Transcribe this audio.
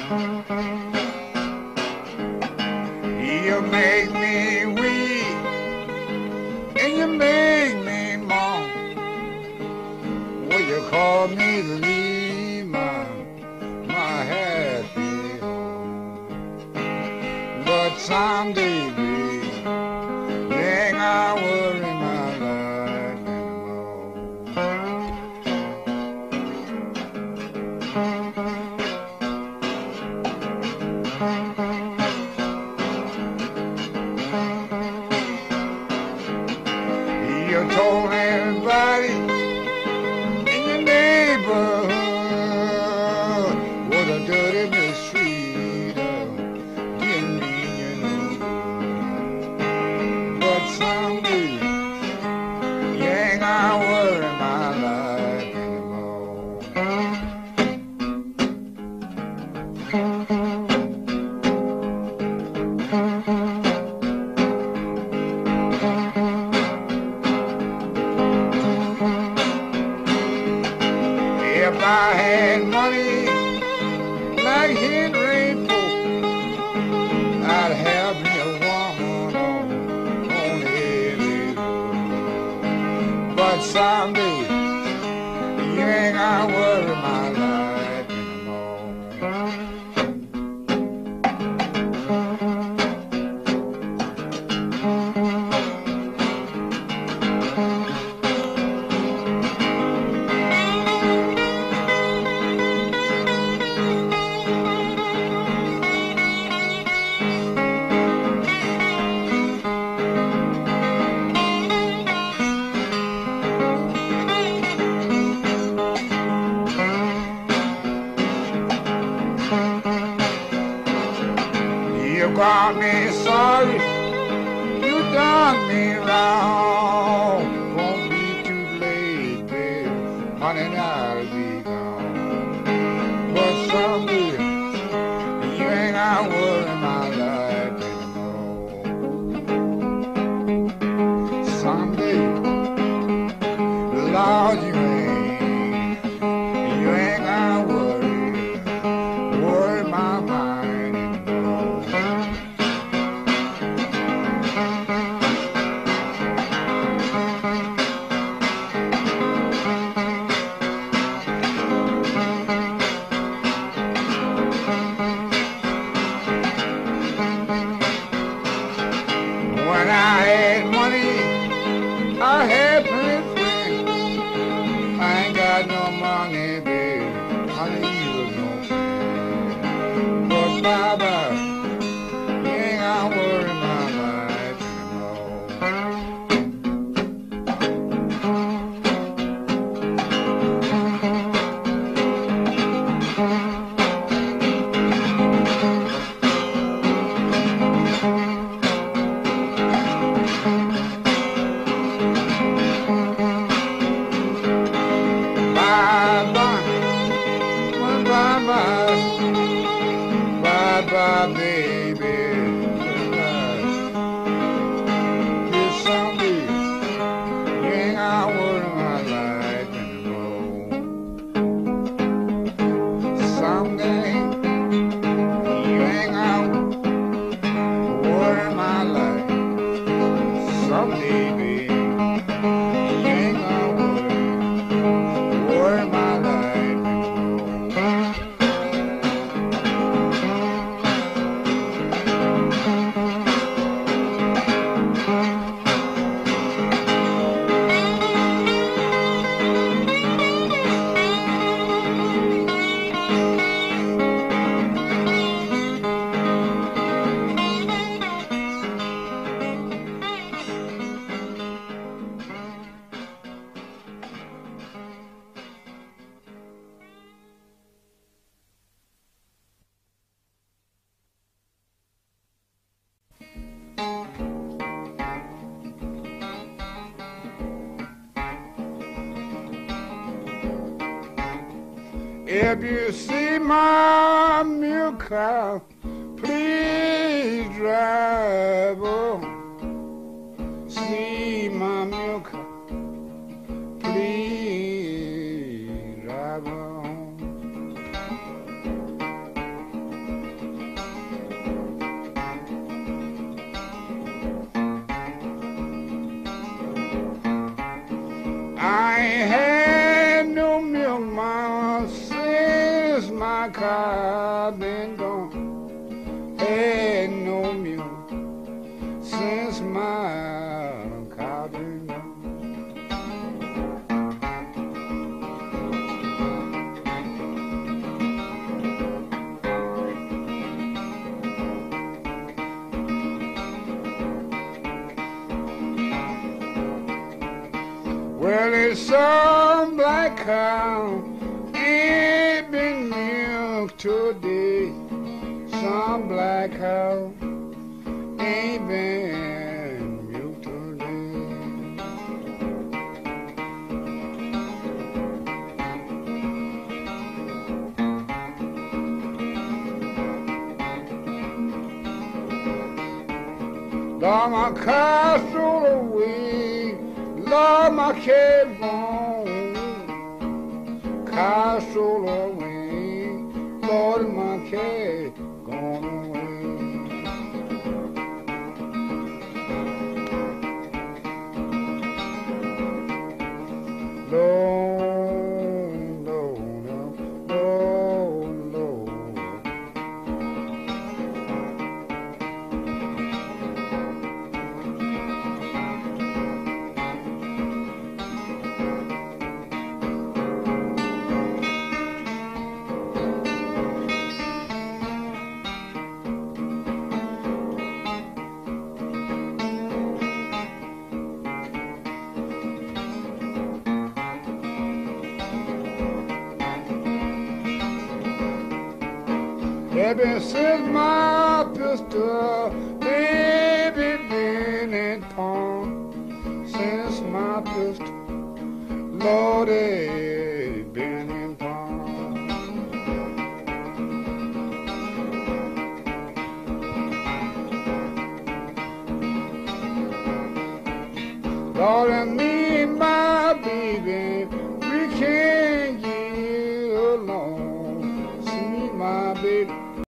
You make me weak and you make me moan. Will you call me to leave my happy home? But someday, baby, you ain't gonna worry my life anymore. You told everybody in your neighborhood what a dirty mistreater didn't mean you no good. But someday you ain't gonna worry my life anymore. If I had money like Henry Ford, I'd have me a woman on every road. But someday you ain't gonna worry my life anymore. You got me sorry, you done me wrong. Won't be too late, babe, honey, I'll be gone. But someday you ain't gonna worry my life anymore. Someday, Lord, you ain't gonna worry my mind anymore. When I had money, I had plenty friends. I ain't got no money, baby, honey, you no friend. But bye-bye, you ain't gonna worry my life bye-bye, baby, goodbye. This someday, you ain't gonna worry my life anymore. Someday, you ain't gonna worry my life. Someday, baby, you ain't gonna worry my life anymore. If you see my milk cow, please drive on. See my milk cow, please drive on. I've been gone, had no milk since my cow been gone. Well, it's some black cow ain't been milked today. Some black cow ain't been milked today. Lord, my cow stole away. Lord, my cat gone, cow stole away. Lord, my cat gone away. Lord, Lord, Lord, Lord. Ever since my pistol, baby, been in pawn. Since my pistol, Lord, it been in pawn. Lord, and me and my baby, we can't get along. See my baby.